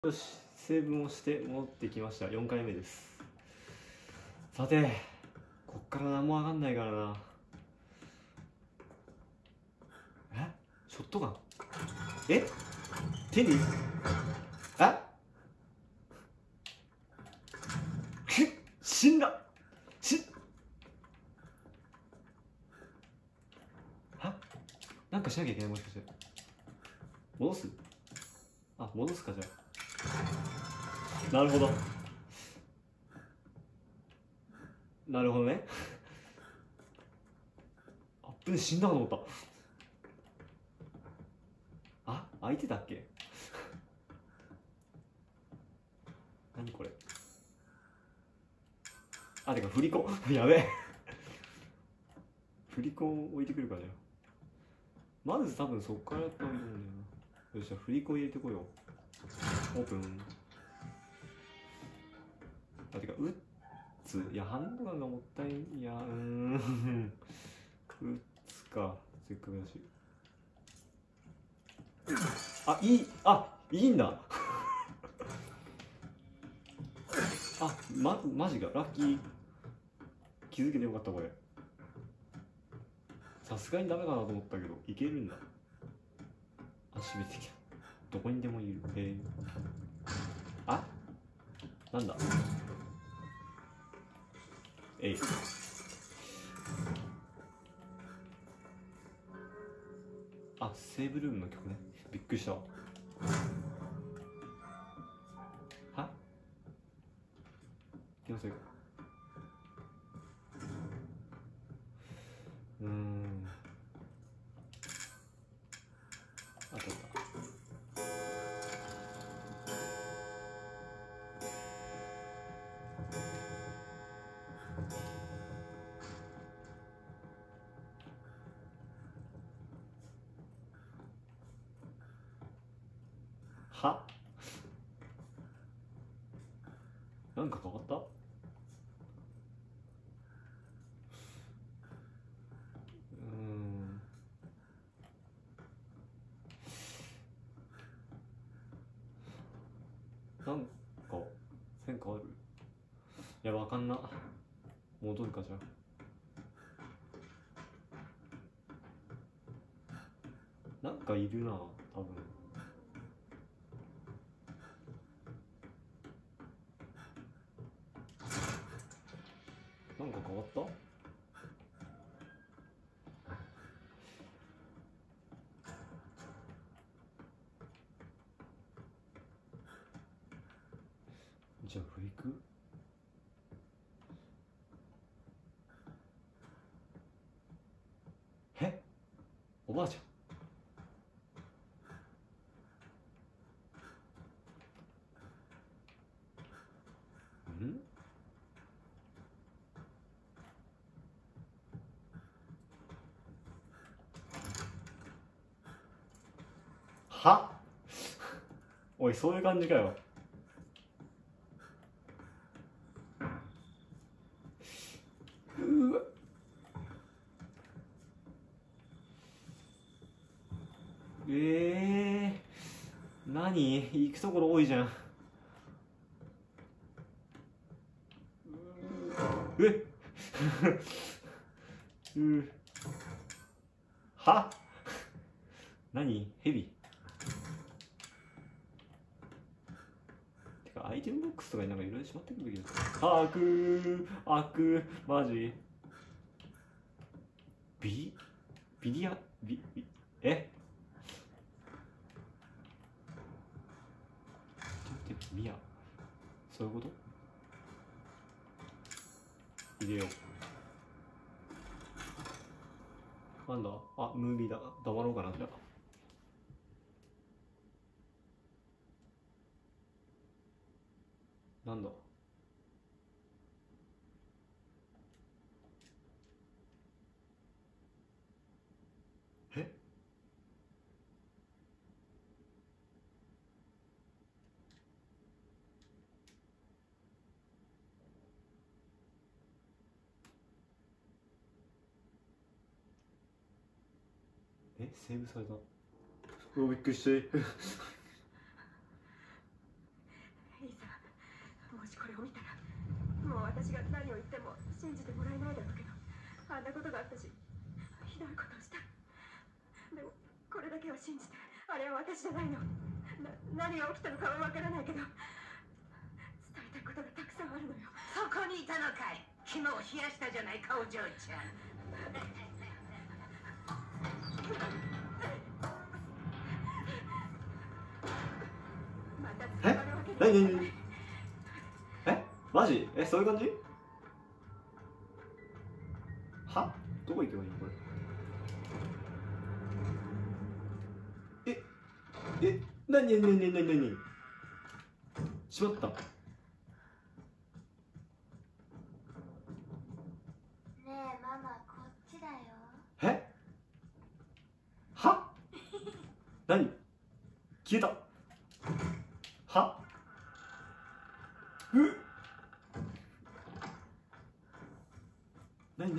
よし、セーブをして戻ってきました。4回目です。さて、こっから何もわかんないからな。ショットガン手に死んだなんかしなきゃいけない。もしかして戻す戻すか。じゃあなるほどね。死んだかと思った。開いてたっけ。何これ。てか振り子やべえ振り子を置いてくるからよ。まず多分そっからやったらいいんだよな。よし、じゃあ振り子入れてこよう。オープン。てかハンドガンがもったいん。撃つか、せっかくだし。いいんだマジか、ラッキー。気づけてよかった。これさすがにダメかなと思ったけどいけるんだ。閉めてきた。どこにでもいる。なんだ。セーブルームの曲ね。びっくりしたわ。気のせいか。あったなんか変わった。なんか変化ある。いや、わかんな。戻るか。じゃあなんかいるな、多分。なんか変わった。じゃあフリク。おばあちゃん。おい、そういう感じかよ。何行くところ多いじゃん。何ヘビ。てかアイテムボックスとかになんかいろいろしまってくるべきだった。マジビリアミア、そういうこと入れよう。なんだ。ムービーだ。黙ろうかな。じゃあなんだ。セーブされた。びっくりして兄さん、もしこれを見たらもう私が何を言っても信じてもらえないだろうけど、あんなことがあったしひどいことをした。でもこれだけは信じて、あれは私じゃないの。何が起きたのかはわからないけど、伝えたいことがたくさんあるのよ。 そこにいたのかい。肝を冷やしたじゃないか、お嬢ちゃん。 え、何え、マジ？え、そういう感じ？は？どこ行けばいいのこれ？なにしまった。 ねえママ、こっちだよ。 え？は？何？消えた。は？何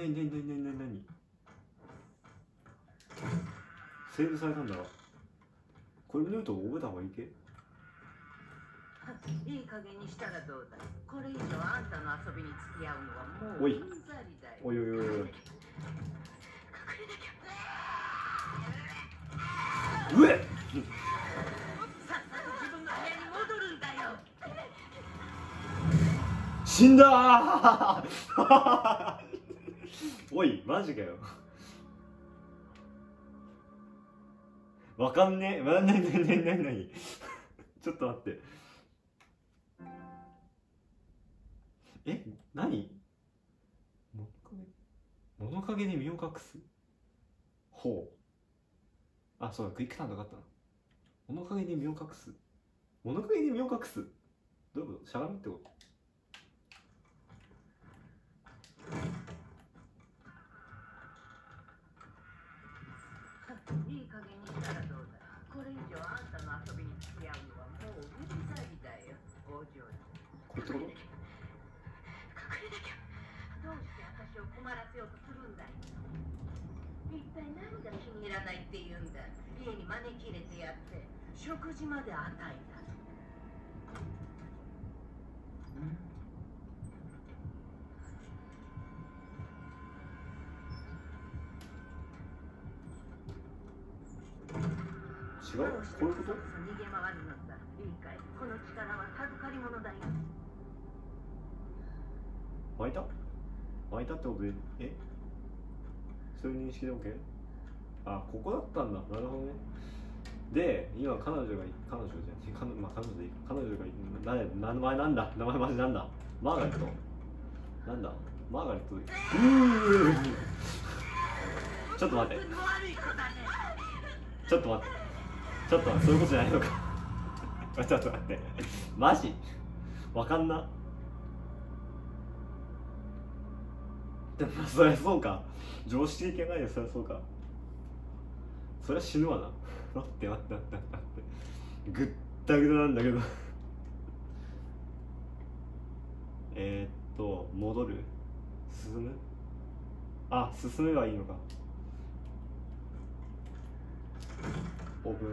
セーブされたんだ。これ見ると覚えた方がいいけ？ いい加減にしたらどうだ。これ以上あんたの遊びに付き合うのはもうおいうんざりだよ。 おい。 隠れなきゃ。 うえ！ さっさと自分の部屋に戻るんだよ。 死んだーおい、マジかよ。わかんねえ。何ちょっと待って。え、何？物陰に身を隠す。ほう。あ、そうだ、クイックターンなかったな。物陰に身を隠す。物陰に身を隠す。どういうこと？しゃがむってこと？ いい加減にしたらどうだ。これ以上あんたの遊びに付き合うのはもううんざりだよ、お嬢ちゃん。 これってこと？ 隠れなきゃ。 どうして私を困らせようとするんだい。一体何が気に入らないって言うんだ。家に招き入れてやって食事まで与えた。 違う？こういうこと？ 逃げ回るのさ。いいかい。この力は授かり物だよ。 湧いたってことで、そういう認識で OK？ あ、ここだったんだ。なるほどね。で、今彼女じゃない、彼女でいい。彼女がいる。名前なんだ？名前マジなんだ？マーガレット？なんだ？マーガレット。ちょっと待って。ちょっと待って。そういうことじゃないのか。ちょっと待って。マジ？わかんな。でもそりゃそうか。常識的じゃないよ。そりゃそうか。そりゃ死ぬわな。待って。ぐったぐたなんだけど。戻る？進む？あ、進めばいいのか。オープン。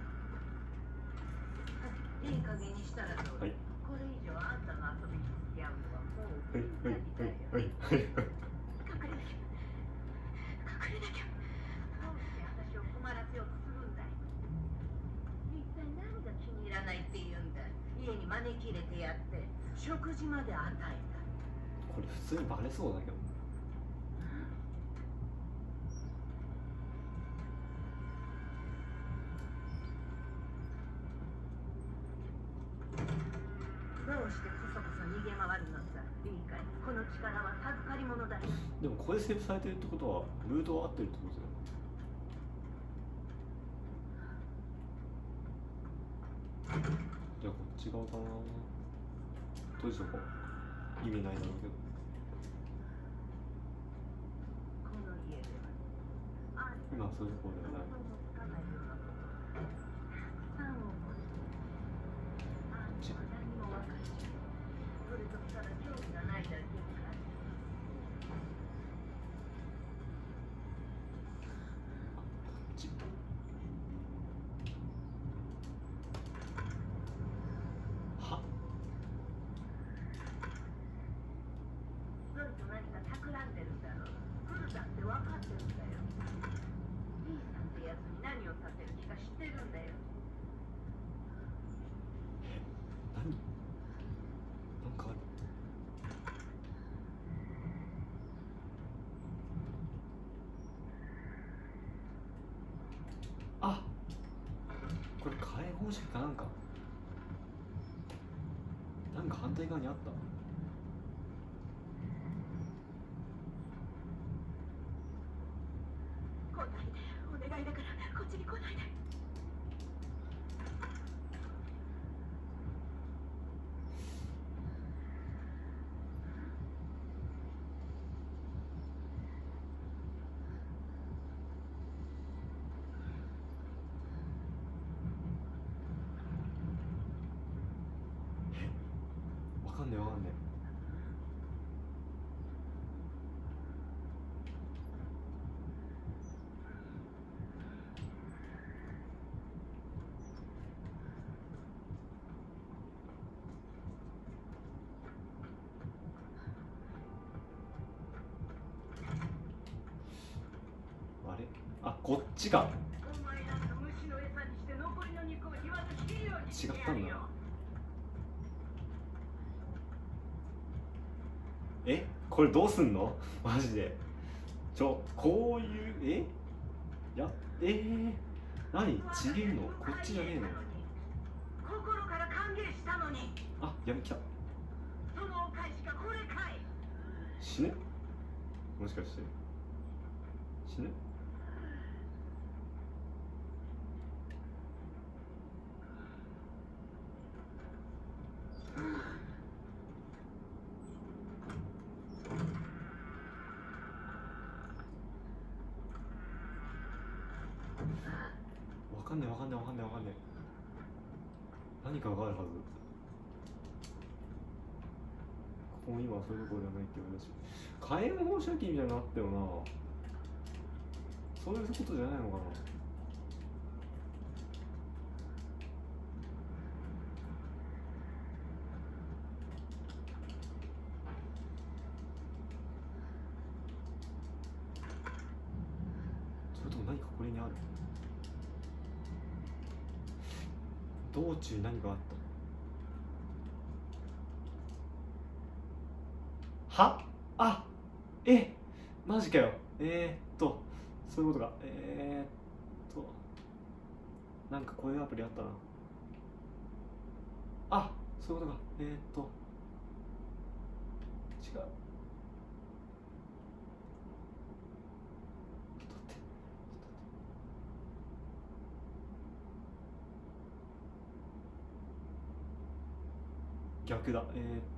いい加減にしたらどうだ。 はい。 これ以上あんたの遊びに付き合うのはもうはい。 隠れなきゃ。 どうして私を困らせようとするんだい。一体何が気に入らないって言うんだ。家に招き入れてやって食事まで与えた。 これ普通にバレそうだけど。 どうしてこそこそ逃げ回るのさ。いいかい。この力は授かり物だよ。 でもここでセーブされてるってことはルートは合ってるってことだよ。じゃあこっち側かな。どうしようか。意味ないだろうけど。 この家では今そういうところだよね。は？ なんか反対側にあった。 来ないで、お願いだからこっちに来ないで。 わかんねえわかんねえ。あれ、あ、こっちか。 お前なんか虫の餌にして残りの肉を言わず肥料にして違ったんだ。え、これどうすんのマジで。こういう何ちげえの、こっちじゃねえの。 心から歓迎したのに、 あ、やべ、来た。 そのお返しがこれかい。 死ぬ、もしかして死ぬ。わかんねえわかんねえわかんねえわかんねえ。何かがあるはず。ここ今はそういうところではないってことだし、火炎放射器みたいなのあったよな。そういうことじゃないのかな。それとも何かこれにある。道中に何があった。はあ、マジかよ。そういうことか。なんかこういうアプリあったな。あ、そういうことか。違う。ちょっと待って。逆だ。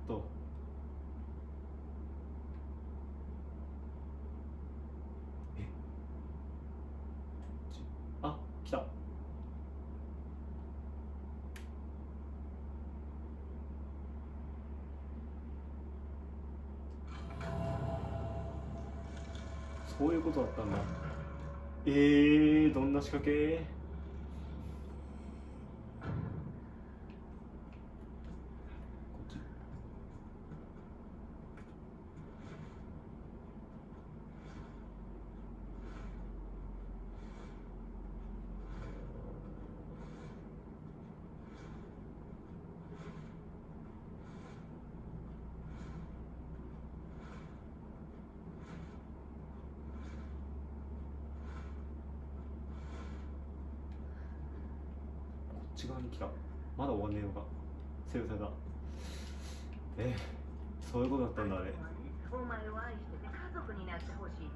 あ、来た。そういうことだったんだ。どんな仕掛け。こっち側に来た。まだ終わんねえのか。セーブされた。そういうことだったんだあれ。 お前を愛してて家族になってほしい。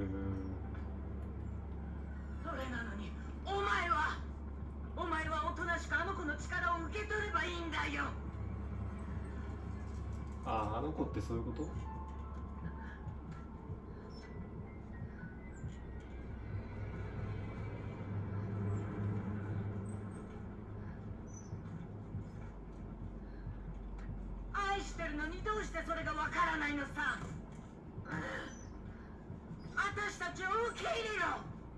それなのにお前はおとなしくあの子の力を受け取ればいいんだよ。 あの子ってそういうこと。 愛してるのにどうしてそれがわからないのさ。私たちを受け入れろ。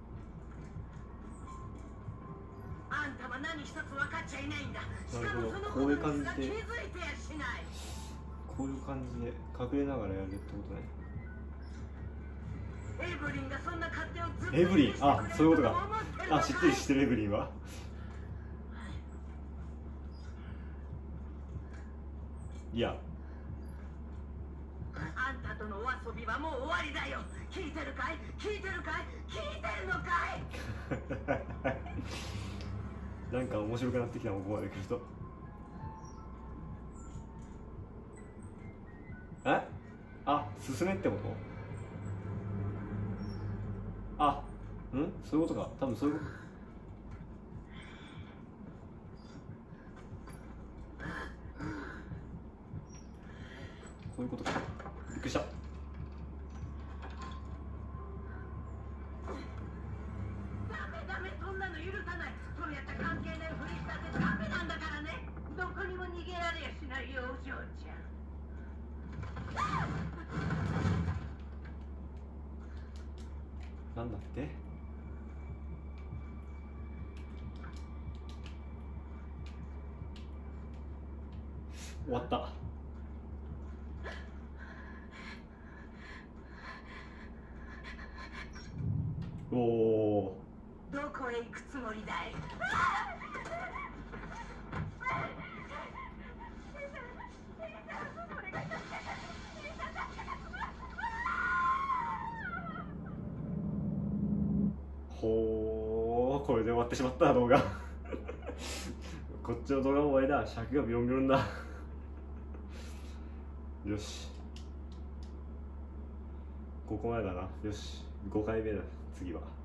あんたは何一つ分かっちゃいないんだ。しかもそのことにすら気づいてやしない。 こういう感じで隠れながらやるってことね。 エブリンがそんな勝手をずっとエブリン、あ、そういうことか。あ、知ってる知ってる。エブリンはあんたとのお遊びはもう終わりだよ。聞いてるかい、聞いてるかい、聞いてるのかい。 なんか面白くなってきたもん、ここまで来ると。 え、あ、進めってこと？あ、そういうことか。多分そういうこと。こういうことか。びっくりした。 ダメ、そんなの許さない。そうやって関係ないふりしたってダメなんだからね。どこにも逃げられやしないよ、お嬢ちゃん。 なんだって？終わった。おお。 どこへ行くつもりだい？ ほー、これで終わってしまった動画こっちの動画も終わりだ。尺がビロンビロンだよし、ここまでだな。よし、5回目だ。次は